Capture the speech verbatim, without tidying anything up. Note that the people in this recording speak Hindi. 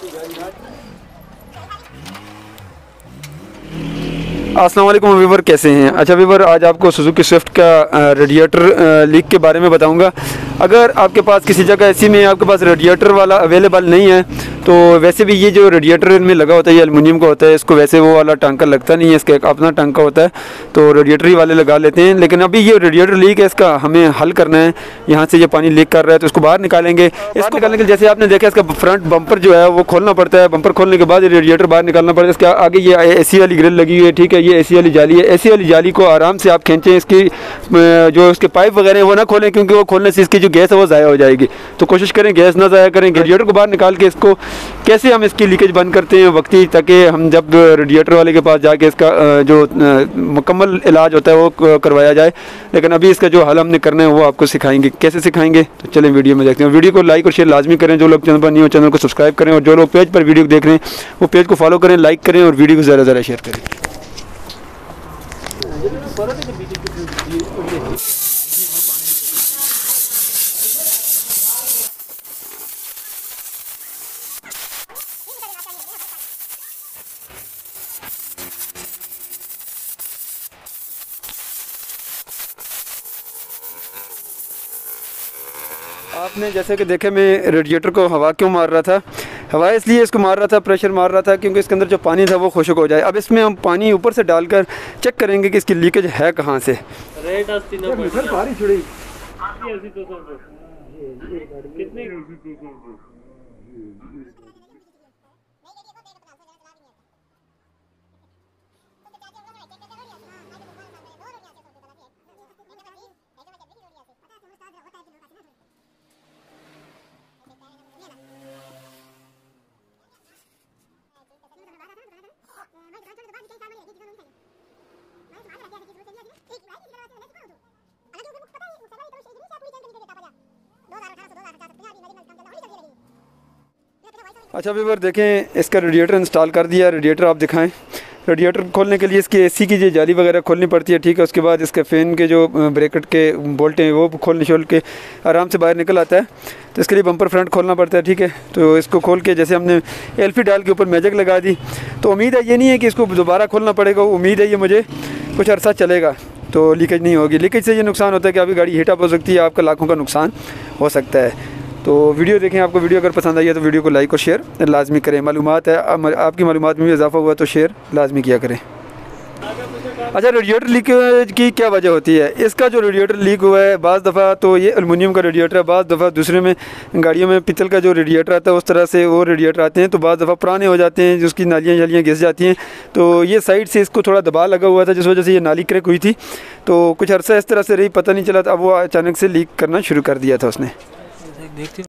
अस्सलाम वालेकुम वीवर, कैसे हैं? अच्छा वीवर, आज आपको सुजुकी स्विफ्ट का रेडिएटर लीक के बारे में बताऊंगा। अगर आपके पास किसी जगह ऐसी में आपके पास रेडिएटर वाला अवेलेबल नहीं है, तो वैसे भी ये जो रेडिएटर इनमें लगा होता है ये एलुमिनियम का होता है, इसको वैसे वो वाला टांका लगता नहीं है, इसका एक अपना टांका होता है, तो रेडिएटर ही वाले लगा लेते हैं। लेकिन अभी ये रेडिएटर लीक है, इसका हमें हल करना है। यहाँ से ये पानी लीक कर रहा है तो इसको बाहर निकालेंगे। इसको निकालने के लिए जैसे आपने देखा, इसका फ्रंट बम्पर जो है वो खोलना पड़ता है। बम्पर खोलने के बाद ये रेडिएटर बाहर निकालना पड़ता है। इसके आगे ये एसी वाली ग्रिल लगी हुई है, ठीक है, ये एसी वाली जाली है। एसी वाली जाली को आराम से आप खींचें, इसकी जो उसके पाइप वगैरह वो ना खोलें, क्योंकि वो खोलने से इसकी जो गैस है वो ज़ाया हो जाएगी। तो कोशिश करें गैस ना ज़ाया करें। रेडिएटर को बाहर निकाल के इसको कैसे हम इसकी लीकेज बंद करते हैं वक्ती, ताकि हम जब रेडिएटर वाले के पास जाके इसका जो मुकम्मल इलाज होता है वो करवाया जाए। लेकिन अभी इसका जो हल हमने करना है वो आपको सिखाएंगे। कैसे सिखाएंगे तो चलें वीडियो में देखते हैं। वीडियो को लाइक और शेयर लाजमी करें। जो लोग चैनल पर नहीं हो चैनल को सब्सक्राइब करें, और जो लोग पेज पर वीडियो देख रहे हैं वो पेज को फॉलो करें, लाइक करें और वीडियो को ज़्यादा ज़्यादा शेयर करें। आपने जैसे कि देखे, मैं रेडिएटर को हवा क्यों मार रहा था, हवा इसलिए इसको मार रहा था, प्रेशर मार रहा था, क्योंकि इसके अंदर जो पानी था वो खुश्क हो जाए। अब इसमें हम पानी ऊपर से डालकर चेक करेंगे कि इसकी लीकेज है कहाँ से। अच्छा व्यूअर, देखें इसका रेडिएटर इंस्टॉल कर दिया। रेडिएटर आप दिखाएं। रेडिएटर खोलने के लिए इसकी एसी की जो जाली वगैरह खोलनी पड़ती है, ठीक है। उसके बाद इसके फ़ैन के जो ब्रैकेट के बोल्ट हैं वो खोलने छोल के आराम से बाहर निकल आता है। तो इसके लिए बम्पर फ्रंट खोलना पड़ता है, ठीक है। तो इसको खोल के जैसे हमने एल्फी डाल के ऊपर मैजिक लगा दी, तो उम्मीद है ये नहीं है कि इसको दोबारा खोलना पड़ेगा। उम्मीद है ये मुझे कुछ अर्सा चलेगा, तो लीकेज नहीं होगी। लीकेज से ये नुकसान होता है कि आपकी गाड़ी हीटअप हो सकती है, आपका लाखों का नुकसान हो सकता है। तो वीडियो देखें। आपको वीडियो अगर पसंद आई है तो वीडियो को लाइक और शेयर लाजमी करें। मालूमात है, आपकी मालूमात में भी इजाफा हुआ तो शेयर लाजमी किया करें। अच्छा, रेडिएटर लीक की क्या वजह होती है? इसका जो रेडिएटर लीक हुआ है, बाज़ दफ़ा तो ये एलुमिनियम का रेडिएटर है, बाज़ दफ़ा दूसरे में गाड़ियों में पित्तल का जो रेडिएटर आता है उस तरह से वो रेडिएटर आते हैं, तो बाज़ दफ़ा पुराने हो जाते हैं, जिसकी नालियाँ जालियाँ घिस जाती हैं। तो ये साइड से इसको थोड़ा दबाव लगा हुआ था, जिस वजह से ये नाली क्रैक हुई थी। तो कुछ अर्सा इस तरह से रही, पता नहीं चला था। अब वो अचानक से लीक करना शुरू कर दिया था उसने।